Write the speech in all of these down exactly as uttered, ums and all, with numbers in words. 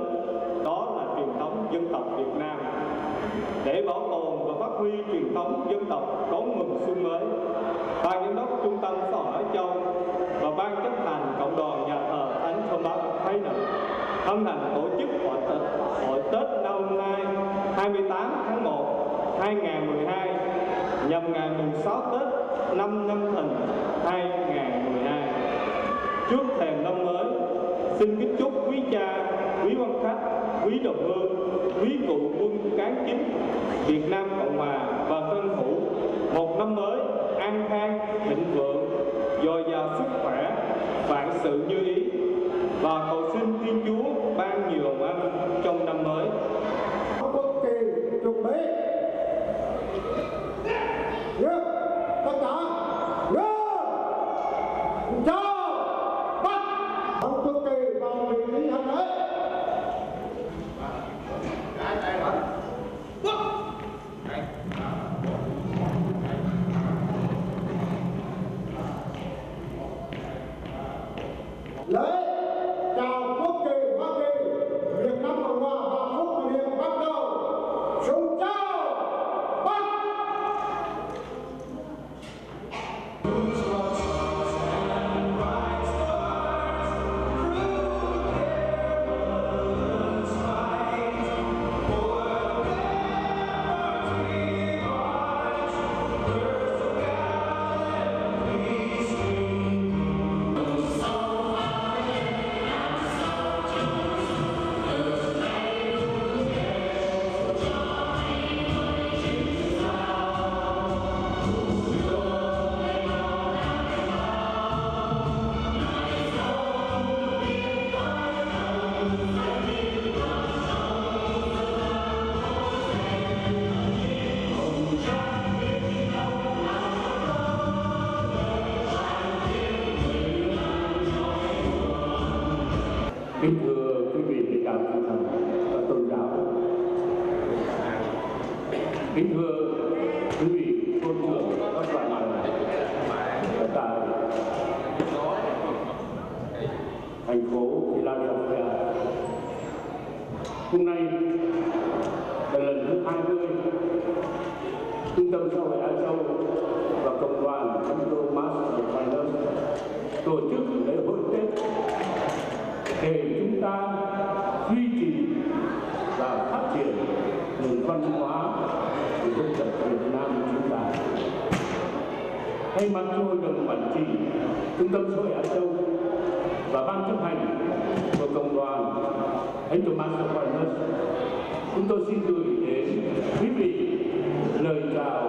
đó là truyền thống dân tộc Việt Nam. Để bảo tồn và phát huy truyền thống dân tộc đón mừng xuân mới, Ban giám đốc Trung tâm Xã hội Hải Châu và Ban chấp hành Cộng đoàn Nhà thờ Thánh Thomas Aquinas hân hạnh tổ chức hội Tết, hội Tết năm nay hai mươi tám tháng một năm hai nghìn không trăm mười hai nhằm ngày mùng sáu Tết năm Nhâm Thìn hai nghìn không trăm mười hai. Trước thềm năm mới, xin kính chúc quý cha, quý quan khách, quý đồng hương, quý cụ quân cán chính Việt Nam Cộng Hòa và tân hữu một năm mới an khang, thịnh vượng, dồi dào sức khỏe, vạn sự như ý, và cầu xin Thiên Chúa ban nhiều hồng ân trong năm mới. Quốc kỳ chuẩn bị. Được, tất cả. Được. Chào. Bắt. Ông quốc kỳ vào vị trí hành đấy. Lấy chào quốc kỳ Hoa Kỳ, Việt Nam Cộng Hòa và Phúc Thủy Điện bắt đầu. Súng chào, bắt. Kính thưa quý vị lãnh đạo tinh thần và tôn giáo, kính thưa quý vị thôn trưởng các bạn ở tại thành phố Philadelphia. Hôm nay là lần thứ hai mươi, Trung tâm Xã hội Á Châu và Cộng đoàn Thánh Thomas Aquinas tổ chức lễ hội Tết để chúng ta duy trì và phát triển nền văn hóa của dân tộc Việt Nam của chúng ta. Thay mặt cho Hội đồng Quản trị Trung tâm Xã hội Á Châu và Ban chấp hành của Cộng đoàn Thánh Thomas Aquinas, chúng tôi xin gửi đến quý vị lời chào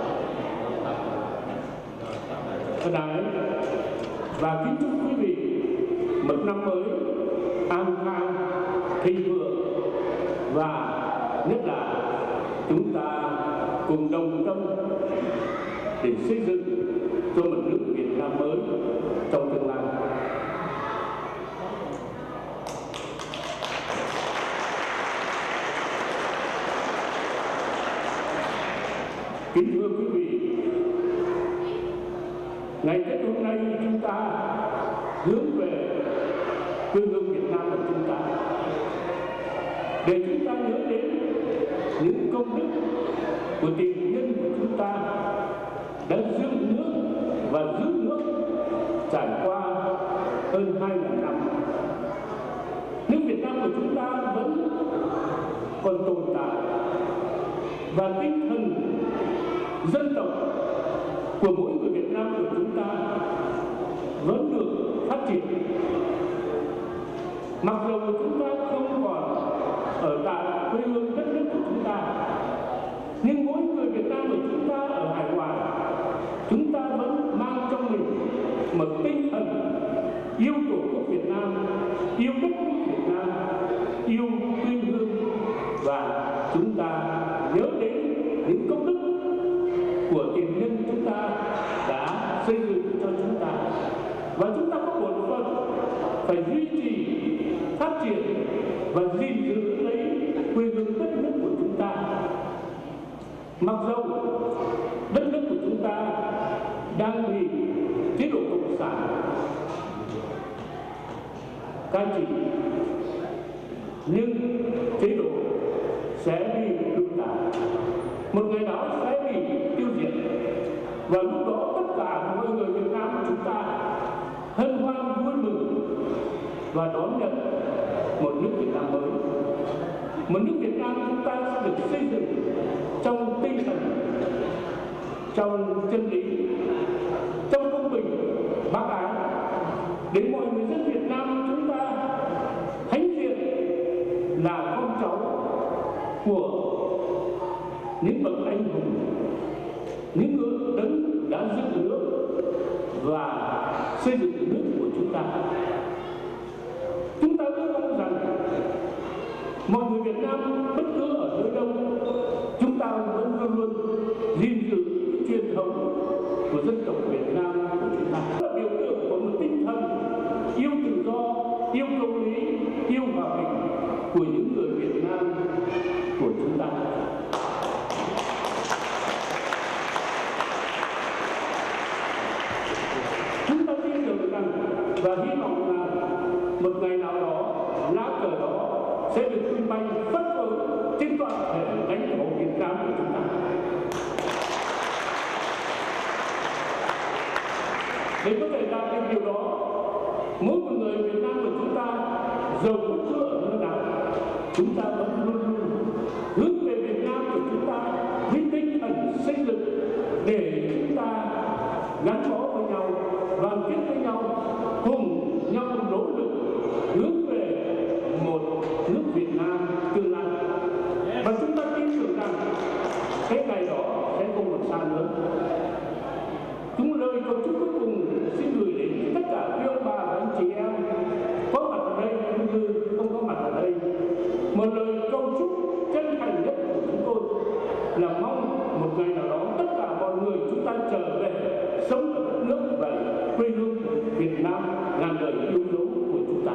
thân ái và kính chúc quý vị một năm mới an khang, thịnh vượng, và nhất là chúng ta cùng đồng tâm để xây dựng cho một nước Việt Nam mới trong tương lai. Kính thưa quý vị, ngày Tết hôm nay chúng ta hướng về quê hương Việt Nam của chúng ta, để chúng ta nhớ đến những công đức của tiền nhân của chúng ta đã dựng nước và giữ nước trải qua hơn hai nghìn năm. Nước Việt Nam của chúng ta vẫn còn tồn tại, và tinh thần dân tộc của mỗi người Việt Nam của chúng ta vẫn được phát triển. Mặc dù chúng ta không còn ở tại quê hương đất nước của chúng ta, nhưng mỗi người Việt Nam của chúng ta ở hải ngoại, chúng ta vẫn mang trong mình một tinh thần yêu Tổ quốc Việt Nam, yêu đất nước Việt Nam, yêu quê hương, và chúng ta nhớ đến những công đức của tiền nhân chúng ta đã xây dựng cho chúng ta, và chúng ta có bổn phận phải duy trì, phát triển và gìn giữ lấy quê hương đất nước của chúng ta. Mặc dầu đất nước của chúng ta đang bị chế độ cộng sản cai trị, nhưng chế độ sẽ bị đụng đả, một ngày đó sẽ bị tiêu diệt, và lúc đó tất cả mọi người Việt Nam của chúng ta hân hoan vui mừng và đón nhận một nước Việt Nam mới. Một nước Việt Nam chúng ta sẽ được xây dựng trong tinh thần, trong chân lý, trong công bình, bác ái, để mọi người dân Việt Nam chúng ta hãnh diện là con cháu của những bậc anh hùng, những người đấng đã dựng nước và xây dựng nước của chúng ta. Chúng ta ước mong rằng mọi người Việt Nam bất cứ ở nơi đâu, chúng ta vẫn luôn luôn gìn giữ truyền thống của dân tộc Việt Nam của chúng ta, là biểu tượng của một tinh thần yêu tự do, yêu công lý, yêu hòa bình của những người Việt Nam của chúng ta. Chúng ta tin tưởng rằng và hy vọng là một ngày nào đó lá cờ đó sẽ được tung bay phất phới trên toàn thể lãnh thổ Việt Nam của chúng ta. Để có thể đạt được điều đó, mỗi một người Việt Nam của chúng ta dầu bất cứ ở nơi nào, chúng ta vẫn luôn luôn hướng về Việt Nam của chúng ta với tinh thần xây dựng, để chúng ta gắn bó với nhau, đoàn kết với nhau, cùng nhau nỗ lực hướng về một nước Việt Nam tương lai. Và chúng ta tin tưởng rằng cái ngày đó sẽ không còn xa nữa. Chúng lời cầu chúc cuối cùng xin gửi đến tất cả quý ông bà và anh chị em có mặt ở đây cũng như không có mặt ở đây, một lời cầu chúc chân thành nhất của chúng tôi là mong một ngày nào đó tất cả mọi người chúng ta trở về sống ở đất nước và quê hương Việt Nam ngàn đời yêu dấu của chúng ta.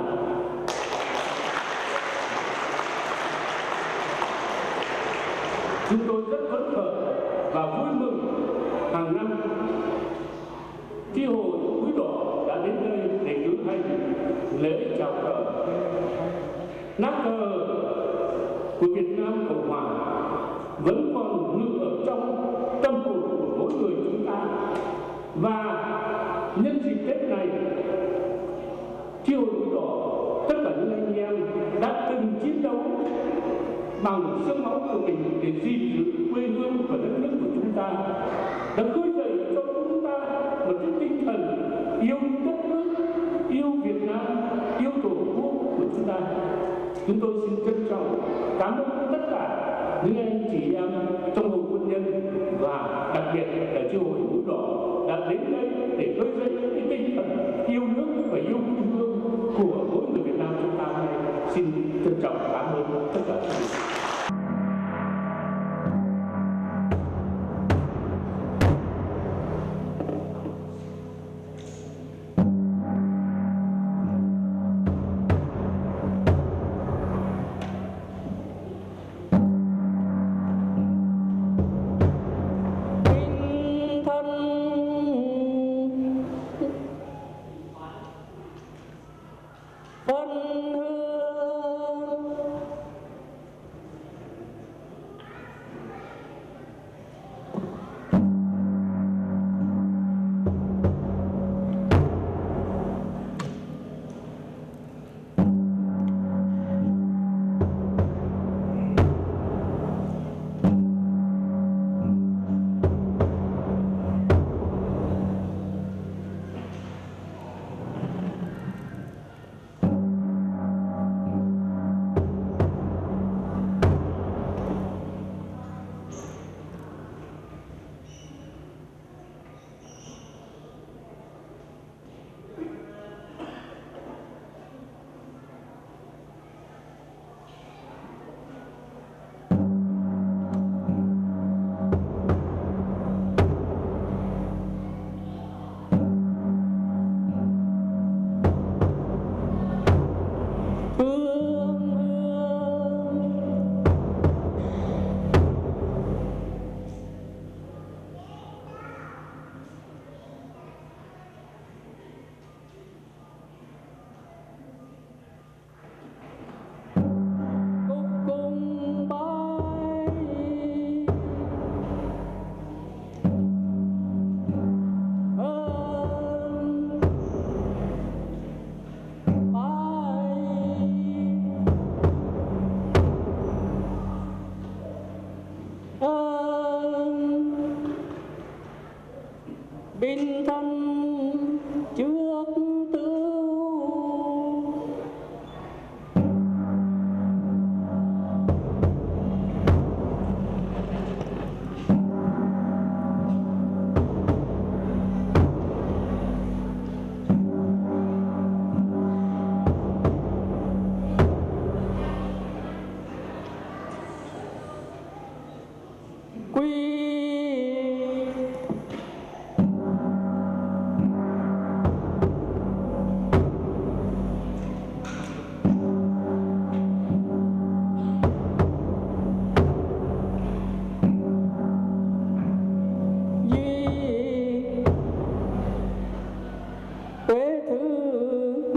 Chúng tôi rất phấn khởi và vui mừng hàng năm Chi hội Núi Đỏ đã đến đây để cử hành lễ chào cờ. Lá cờ của Việt Nam Cộng Hòa vẫn còn ngự ở trong tâm hồn của mỗi người chúng ta. Và nhân dịp Tết này, Chi hội Núi Đỏ, tất cả những anh em đã từng chiến đấu bằng xương máu của mình để gìn giữ quê hương và đất nước của chúng ta, đã khơi dậy cho chúng ta một cái tinh thần yêu đất nước, yêu Việt Nam, yêu Tổ quốc của chúng ta. Chúng tôi xin trân trọng cảm ơn tất cả những anh chị em trong hội quân nhân và đặc biệt là Chi hội Núi Đỏ đã đến đây để khơi dậy cái tinh thần yêu nước và yêu quê hương của mỗi người Việt Nam chúng ta. Xin trân trọng cảm ơn tất cả các bạn.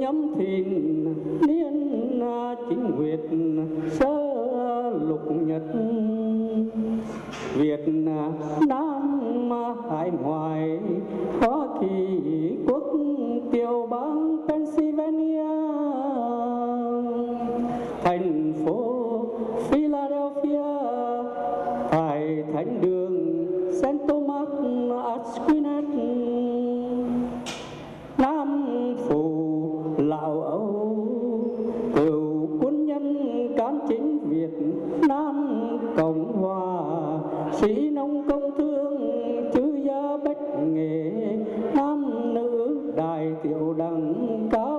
nhâm thìn niên chính nguyệt sơ lục nhật Việt Nam hải ngoại Hoa Kỳ quốc tiểu bang Pennsylvania thành phố Philadelphia tại thánh đường Saint Thomas Aquinas Nam Phủ Lào Âu cựu quân nhân cán chính Việt Nam Cộng Hòa sĩ nông công thương chư gia bách nghệ nam nữ đại tiểu đẳng cao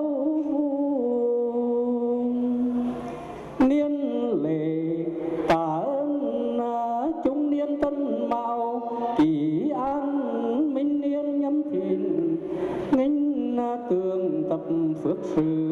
niên lệ tạ ơn trung niên tân mạo kỳ an minh niên nhâm thìn nghinh tường tập phước sự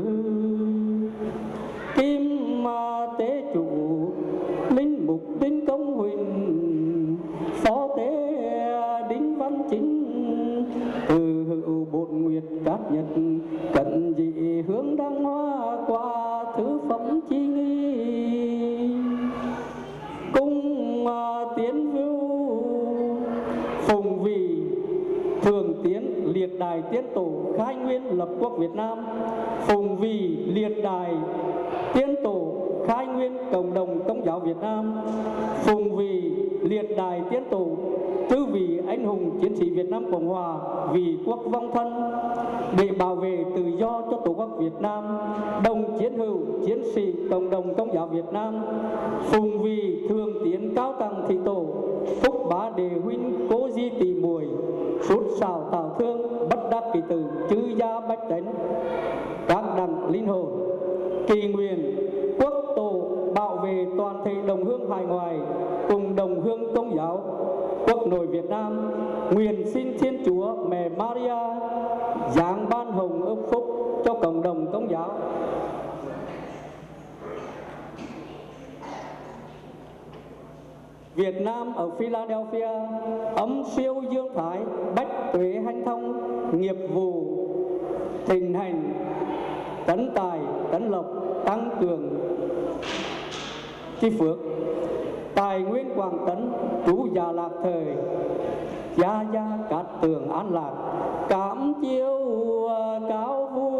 kim tế chủ linh mục đinh công huỳnh phó tế đinh văn chính từ hữu bổn nguyệt cát nhật cận dị hướng đăng hoa qua thứ phẩm chi nghi cung tiến vưu phùng vì thường tiến liệt đài tiến tổ khai nguyên lập quốc Việt Nam phùng vì liệt đài tiến tổ khai nguyên cộng đồng Công giáo Việt Nam phùng vì liệt đài tiến tổ tứ vị anh hùng chiến sĩ Việt Nam Cộng Hòa vì quốc vong thân để bảo vệ tự do cho Tổ quốc Việt Nam đồng chiến hữu chiến sĩ cộng đồng Công giáo Việt Nam phùng vì thường tiến cao tầng thị tổ phúc bá đề huynh cố di tỷ muội sút xào tạo thương bất đắc kỳ tử chư gia bách tánh các đẳng linh hồn kỳ nguyện quốc tổ bảo vệ toàn thể đồng hương hải ngoại cùng đồng hương Công giáo quốc nội Việt Nam nguyện xin Thiên Chúa Mẹ Maria giáng ban hồng ước phúc cho cộng đồng Công giáo. Việt Nam ở Philadelphia ấm siêu dương thái bách tuế hanh thông nghiệp vụ thịnh hành tấn tài tấn lộc tăng cường chi phước tài nguyên Quảng Tấn trú già lạc thời gia gia cát tường an lạc cảm chiếu cao vu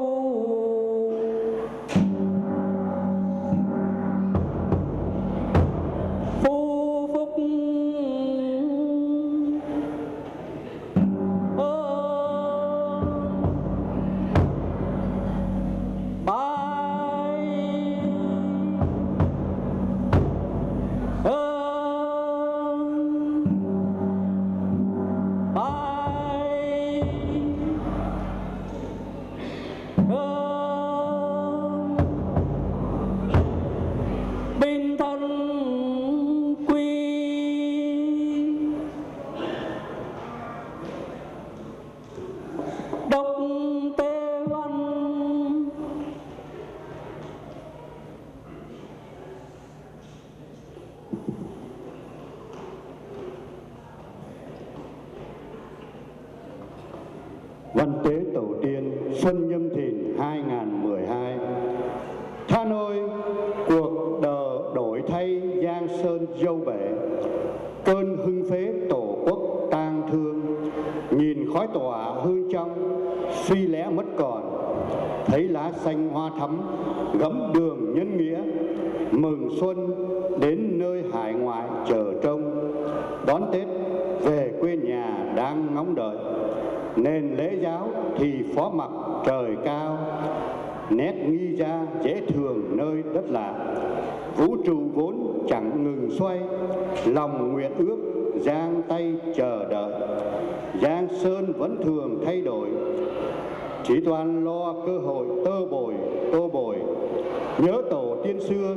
phu phúc Văn tế tổ tiên Xuân Nhâm Thìn hai nghìn mười hai. Tha ơi, cuộc đời đổi thay giang sơn dâu bể, cơn hưng phế tổ quốc tang thương, nhìn khói tỏa hương trong, suy lẽ mất còn, thấy lá xanh hoa thắm, gấm đường nhân nghĩa, mừng xuân đến nơi hải ngoại chờ trông, đón Tết về quê nhà đang ngóng đợi. Nền lễ giáo thì phó mặc trời cao, nét nghi ra dễ thường nơi đất lạ. Vũ trụ vốn chẳng ngừng xoay, lòng nguyện ước giang tay chờ đợi. Giang sơn vẫn thường thay đổi, chỉ toàn lo cơ hội tơ bồi tô bồi. Nhớ tổ tiên xưa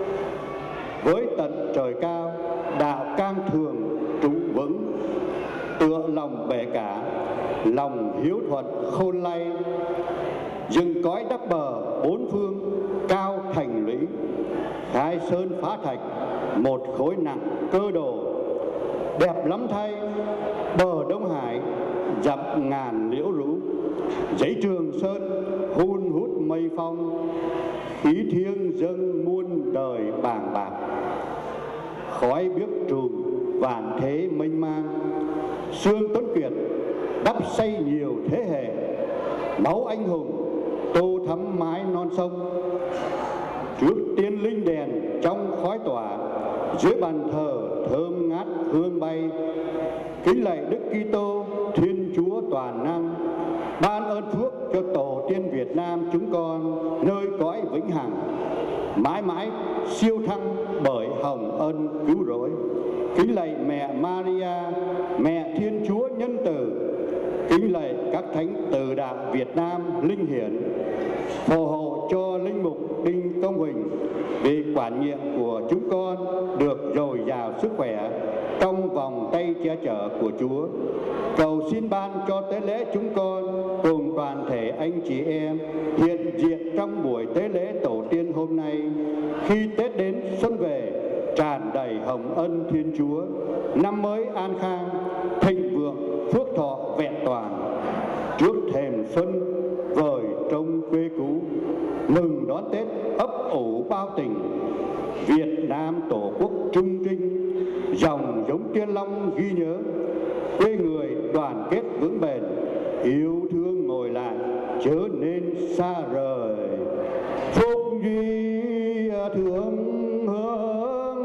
với tận trời cao, đạo cang thường trụ vững. Tựa lòng bể cả, lòng hiếu thuận khôn lay, dừng cõi đắp bờ bốn phương cao thành lũy. Khai sơn phá thạch một khối nặng cơ đồ, đẹp lắm thay bờ Đông Hải dặm ngàn liễu lũ. Giấy Trường Sơn hun hút mây phong, ý thiêng dâng muôn đời bàng bạc. Khói biếc trùm vạn thế mênh mang, xương Tuấn Kiệt đắp xây nhiều thế hệ, máu anh hùng tô thắm mái non sông. Trước tiên linh đèn trong khói tỏa, dưới bàn thờ thơm ngát hương bay, kính lạy Đức Kitô Thiên Chúa toàn năng, ban ơn phước cho tổ tiên Việt Nam chúng con nơi cõi vĩnh hằng, mãi mãi siêu thăng bởi hồng ân cứu rỗi. Kính lạy mẹ Maria, mẹ Thiên Chúa nhân từ, kính lạy các thánh từ đạo Việt Nam linh hiển, phù hộ cho linh mục Đinh Công Huỳnh vì quản nhiệm của chúng con được dồi dào sức khỏe trong vòng tay che chở của Chúa. Cầu xin ban cho tế lễ chúng con cùng toàn thể anh chị em hiện diện trong buổi tế lễ tổ tiên hôm nay, khi Tết đến xuân về tràn đầy hồng ân Thiên Chúa, năm mới an khang, thịnh vượng, phước thọ vẹn toàn. Trước thềm xuân vời trong quê cũ, mừng đón Tết ấp ủ bao tình. Việt Nam tổ quốc trung trinh, dòng giống Tiên Long ghi nhớ, quê người đoàn kết vững bền, yêu thương ngồi lại chớ nên xa rời. Phúc duy thượng hướng,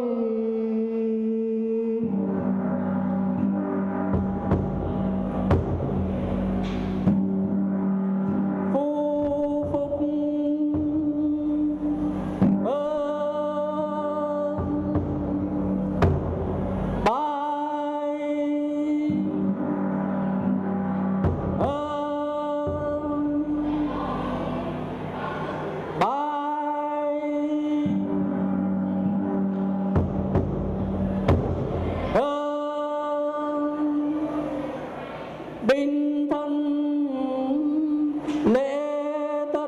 phúc phúc bình thân lễ tất.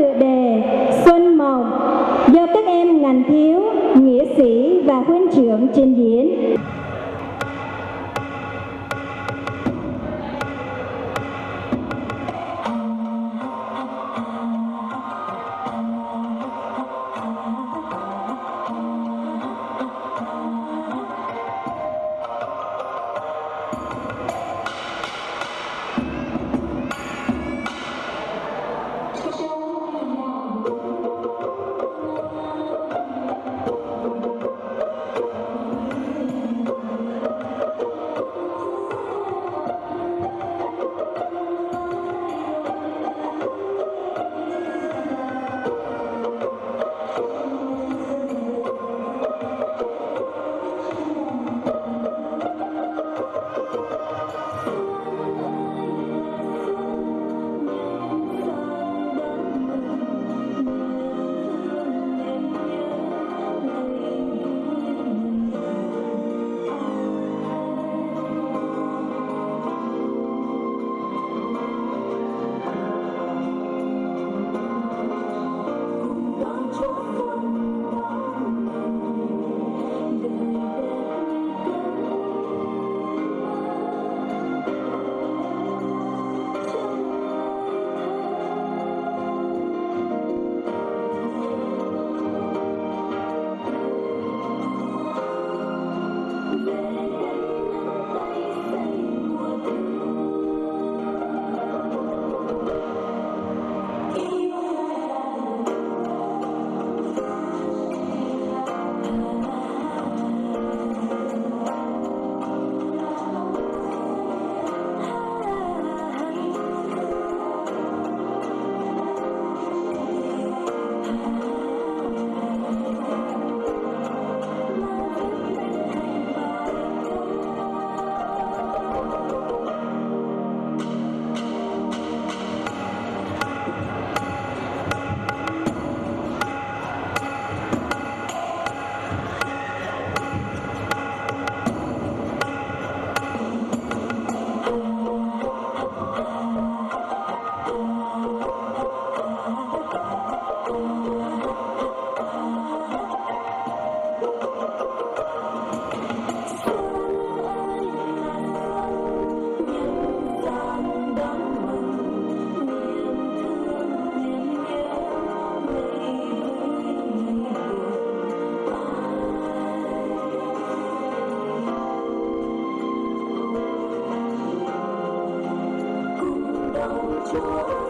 tựa đề Xuân Mộng do các em ngàn thiếu, nghĩa sĩ và huynh trưởng trình diễn. Chúa